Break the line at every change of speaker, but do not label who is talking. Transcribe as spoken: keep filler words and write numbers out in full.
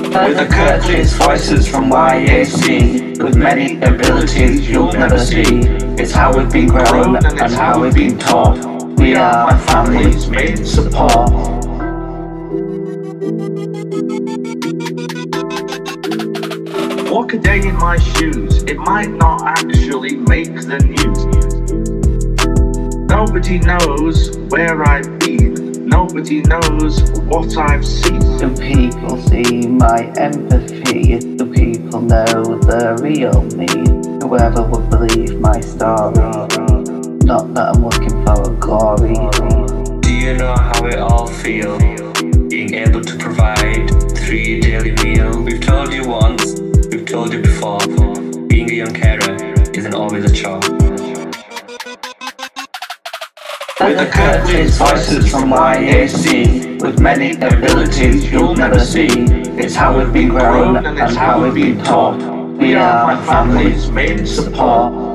With the Kirklees voices from Y A C, with many abilities you'll never see. It's how we've been grown and how we've been taught. We are my family's main support.
Walk a day in my shoes, it might not actually make the news. Nobody knows where I've been, nobody knows what I've seen.
The people see my empathy, the people know the real me. Whoever would believe my story, not that I'm looking for a glory.
Do you know how it all feels, being able to provide three daily meal? We've told you once, we've told you before, being a young carer isn't always a chore.
With the Kirklees voices from Y A C, with many abilities you'll never see. It's how we've been grown and how we've been taught. We are my family's main support.